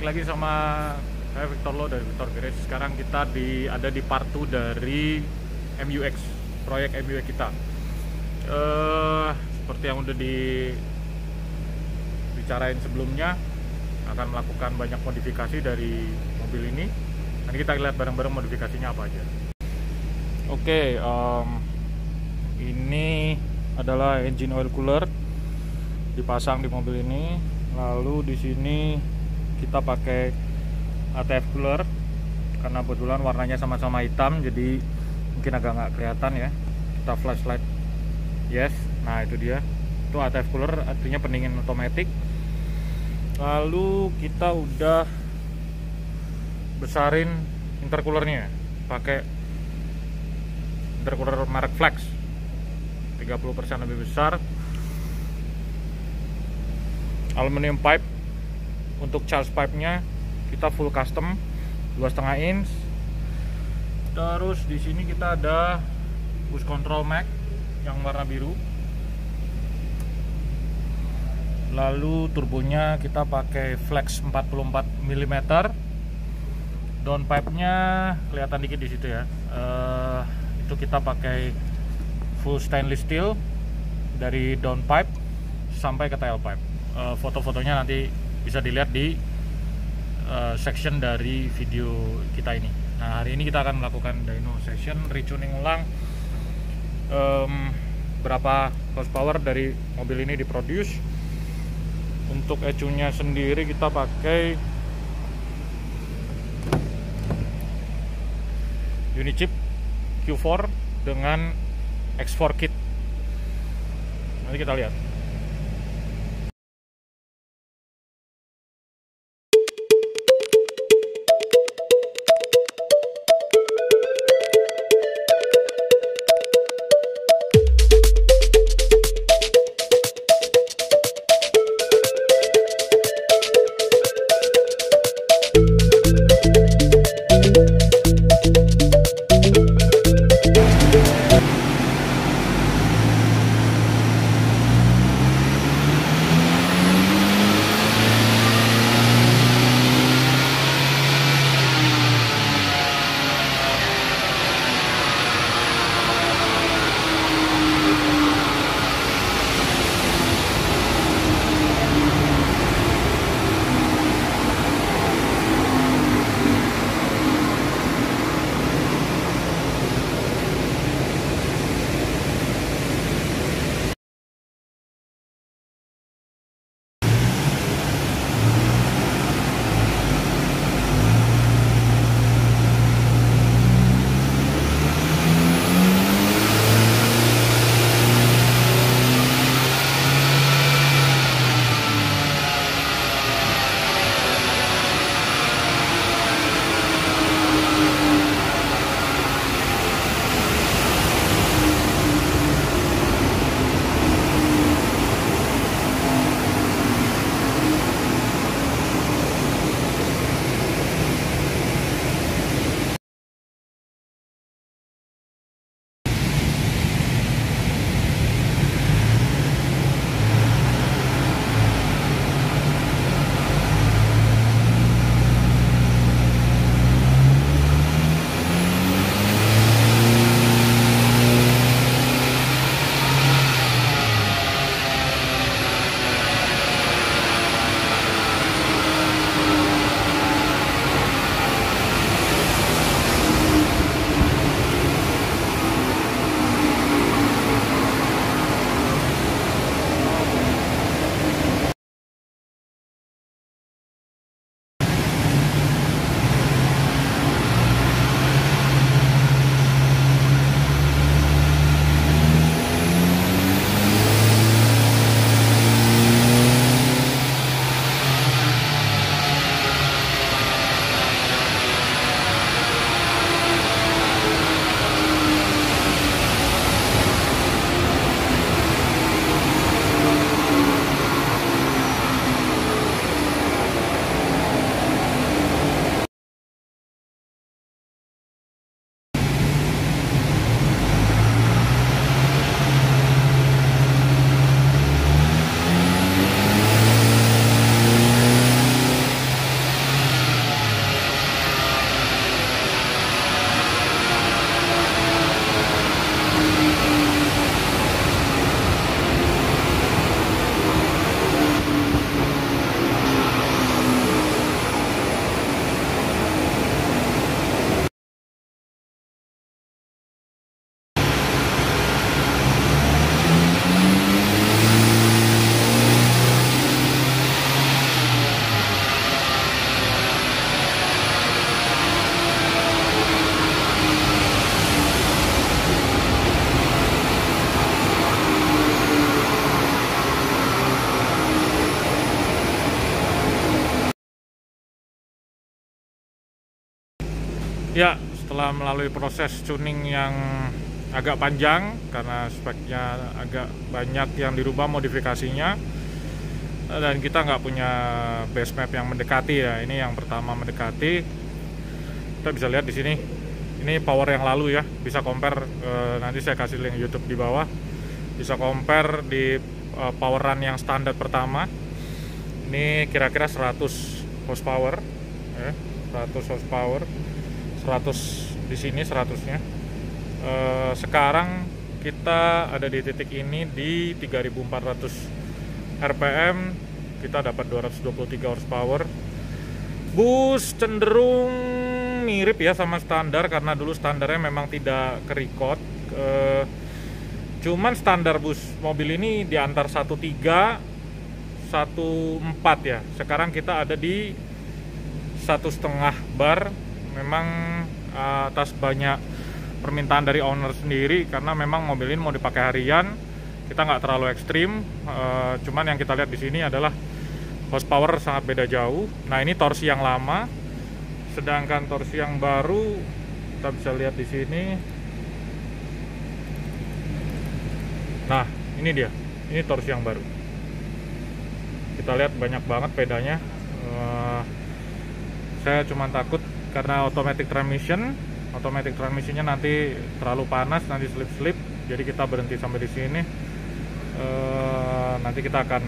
balik lagi sama saya Victor Lo dari Victor Garage. Sekarang kita ada di part 2 dari MUX, proyek MUX kita. Seperti yang udah dibicarain sebelumnya, akan melakukan banyak modifikasi dari mobil ini. Nanti kita lihat bareng-bareng modifikasinya apa aja. Oke, ini adalah engine oil cooler dipasang di mobil ini. Lalu di sini kita pakai ATF cooler karena kebetulan warnanya sama-sama hitam, jadi mungkin agak nggak kelihatan ya. Kita flashlight, yes. Nah itu dia, itu ATF cooler, artinya pendingin otomatis. Lalu kita udah besarin intercoolernya pakai intercooler merek Flex, 30% lebih besar. Aluminium pipe. Untuk charge pipe-nya kita full custom 2,5 inch. Terus di sini kita ada boost control mag yang warna biru. Lalu turbonya kita pakai Flex 44 mm. Downpipe-nya kelihatan dikit di situ ya. Itu kita pakai full stainless steel dari downpipe sampai ke tailpipe. Foto-fotonya nanti bisa dilihat di section dari video kita ini. Nah, hari ini kita akan melakukan dyno session, retuning ulang berapa horsepower dari mobil ini diproduce. Untuk ECU-nya sendiri kita pakai Unichip Q4 dengan X4 kit. Nanti kita lihat. Ya, setelah melalui proses tuning yang agak panjang karena speknya agak banyak yang dirubah modifikasinya, dan kita nggak punya base map yang mendekati ya. Ini yang pertama mendekati. Kita bisa lihat di sini. Ini power yang lalu ya. Bisa compare, nanti saya kasih link YouTube di bawah. Bisa compare di power run yang standar pertama. Ini kira-kira 100 horsepower, 100 horsepower. 100 di sini 100-nya. Sekarang kita ada di titik ini di 3400 rpm, kita dapat 223 horsepower. Bus cenderung mirip ya sama standar, karena dulu standarnya memang tidak ke-record. Cuman standar bus mobil ini di antar 13 14 ya. Sekarang kita ada di 1,5 bar. Memang atas banyak permintaan dari owner sendiri, karena memang mobil ini mau dipakai harian. Kita nggak terlalu ekstrim, cuman yang kita lihat di sini adalah horsepower sangat beda jauh. Nah, ini torsi yang lama, sedangkan torsi yang baru kita bisa lihat di sini. Nah, ini dia, ini torsi yang baru. Kita lihat banyak banget pedanya. Saya cuma takut karena automatic transmissionnya nanti terlalu panas, nanti slip, jadi kita berhenti sampai di sini. Nanti kita akan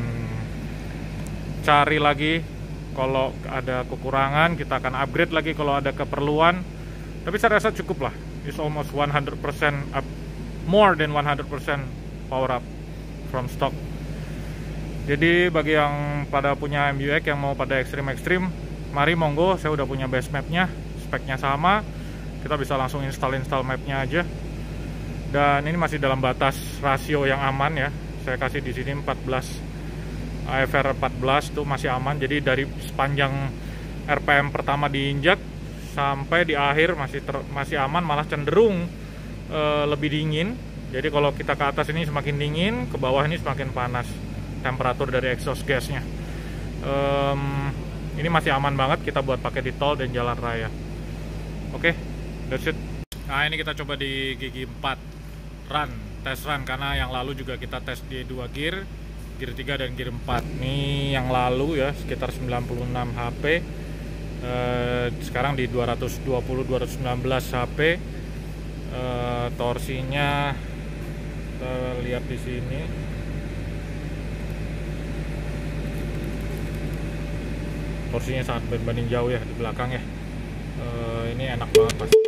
cari lagi kalau ada kekurangan, kita akan upgrade lagi kalau ada keperluan. Tapi saya rasa cukup lah, it's almost 100% up, more than 100% power up from stock. Jadi bagi yang pada punya MBUX yang mau pada ekstrim, mari monggo, saya udah punya base mapnya, speknya sama, kita bisa langsung install mapnya aja. Dan ini masih dalam batas rasio yang aman ya. Saya kasih di sini 14 AFR 14 tuh masih aman. Jadi dari sepanjang RPM pertama diinjak sampai di akhir masih aman, malah cenderung lebih dingin. Jadi kalau kita ke atas ini semakin dingin, ke bawah ini semakin panas temperatur dari exhaust gasnya. Ini masih aman banget kita buat pakai di tol dan jalan raya. Oke, that's it. Nah, ini kita coba di gigi 4 run, test run, karena yang lalu juga kita tes di 2 gear 3 dan gear 4. Ini yang lalu ya, sekitar 96 HP. Sekarang di 219 HP. Torsinya kita lihat di sini. Torsinya sangat berbanding jauh ya di belakang ya. Ini enak banget pasti.